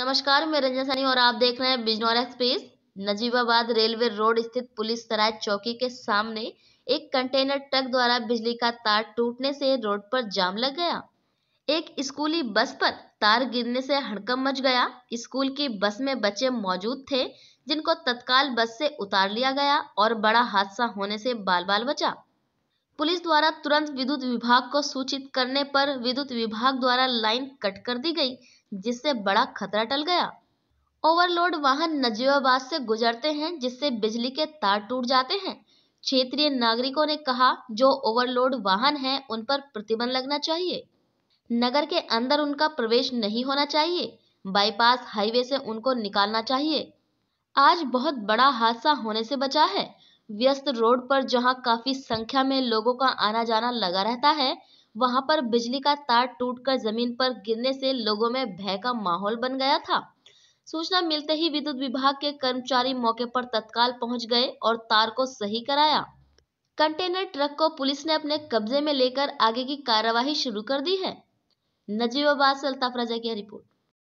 नमस्कार, मैं रंजना सैनी और आप देख रहे हैं Bijnor express. Najibabad railway road स्थित पुलिस सराय चौकी के सामने एक कंटेनर ट्रक द्वारा बिजली का तार टूटने से रोड पर जाम लग गया। एक स्कूली बस पर तार गिरने से हड़कंप मच गया। स्कूल की बस में बच्चे मौजूद थे, जिनको तत्काल बस से उतार लिया गया और बड़ा हादसा होने से बाल बाल बचा। पुलिस द्वारा तुरंत विद्युत विभाग को सूचित करने पर विद्युत विभाग द्वारा लाइन कट कर दी गई, जिससे बड़ा खतरा टल गया। ओवरलोड वाहन नजीबाबाद से गुजरते हैं, जिससे बिजली के तार टूट जाते हैं। क्षेत्रीय नागरिकों ने कहा, जो ओवरलोड वाहन हैं, उन पर प्रतिबंध लगना चाहिए। नगर के अंदर उनका प्रवेश नहीं होना चाहिए। बाईपास हाईवे से उनको निकालना चाहिए। आज बहुत बड़ा हादसा होने से बचा है। व्यस्त रोड पर जहां काफी संख्या में लोगों का आना जाना लगा रहता है, वहां पर बिजली का तार टूटकर जमीन पर गिरने से लोगों में भय का माहौल बन गया था। सूचना मिलते ही विद्युत विभाग के कर्मचारी मौके पर तत्काल पहुंच गए और तार को सही कराया। कंटेनर ट्रक को पुलिस ने अपने कब्जे में लेकर आगे की कार्यवाही शुरू कर दी है। नजीबाबाद से अल्ताफ राजा की रिपोर्ट।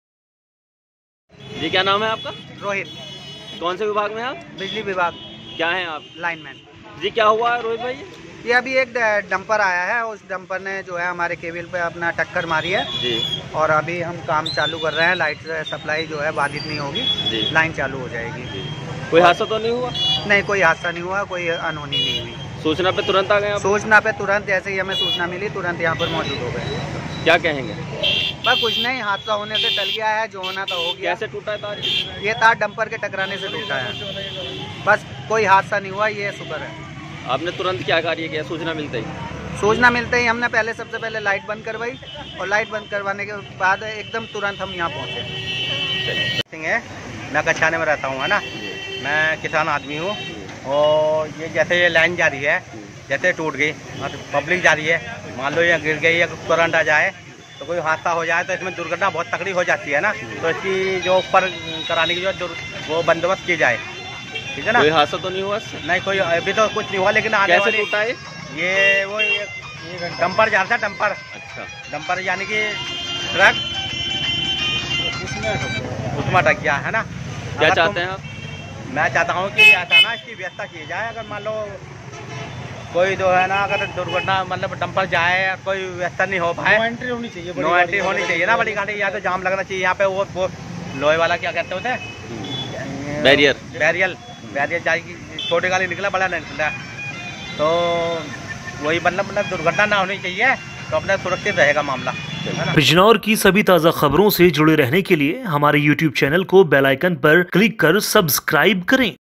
जी, क्या नाम है आपका? रोहित। कौन से विभाग में आप? बिजली विभाग। क्या हैं आप? लाइनमैन। जी, क्या हुआ है रोहित भाई? ये अभी एक डंपर आया है, उस डंपर ने जो है हमारे केबल पे अपना टक्कर मारी है जी। और अभी हम काम चालू कर रहे हैं। लाइट सप्लाई जो है बाधित नहीं होगी जी। लाइन चालू हो जाएगी जी। कोई हादसा तो नहीं हुआ? नहीं, कोई हादसा नहीं हुआ, कोई अनहोनी नहीं हुई। सूचना पे तुरंत आ गए आप? सूचना पे तुरंत, जैसे ही हमें सूचना मिली तुरंत यहाँ पर मौजूद हो गए। क्या कहेंगे? बस कुछ नहीं, हादसा होने से टल गया है, जो होना था हो गया। कैसे टूटा है तार? ये तार डंपर के टकराने से टूटा है। बस कोई हादसा नहीं हुआ, ये शुक्र है। आपने तुरंत क्या कार्य किया सूचना मिलते ही? सूचना मिलते ही हमने सबसे पहले लाइट बंद करवाई और लाइट बंद करवाने के बाद एकदम तुरंत हम यहाँ पहुँचे। सिंह है, मैं कछाने में रहता हूँ, है ना। मैं किसान आदमी हूँ और ये जैसे ये लाइन जा रही है, जैसे टूट गई, पब्लिक जा रही है, मान लो ये गिर गई या करंट आ जाए तो कोई हादसा हो जाए तो इसमें दुर्घटना बहुत तकड़ी हो जाती है ना। तो इसकी जो ऊपर कराने की जो वो बंदोबस्त की जाए, ठीक है ना। कोई हादसा तो नहीं हुआ? नहीं, कोई अभी तो कुछ नहीं हुआ, लेकिन आने कैसे वाली टूटा है? ये वो डंपर जा रहा था, डंपर। अच्छा, डंपर यानी कि ट्रक उसमें अटक गया है ना। क्या चाहते हैं आप? मैं चाहता हूँ कि ऐसा ना इसकी व्यवस्था की जाए। अगर मान लो कोई जो है ना, अगर दुर्घटना मतलब डंपर जाए, कोई व्यवस्था नहीं हो पाए, नो एंट्री होनी चाहिए ना बड़ी गाड़ी। या तो जाम लगना चाहिए यहाँ पे। वो लोहे वाला क्या कहते होते हैं, बैरियर जाएगी। छोटी गाड़ी निकला, बड़ा नहीं निकला, तो वही मतलब दुर्घटना ना होनी चाहिए, तो अपना सुरक्षित रहेगा मामला। बिजनौर की सभी ताज़ा खबरों से जुड़े रहने के लिए हमारे YouTube चैनल को बेल आइकन पर क्लिक कर सब्सक्राइब करें।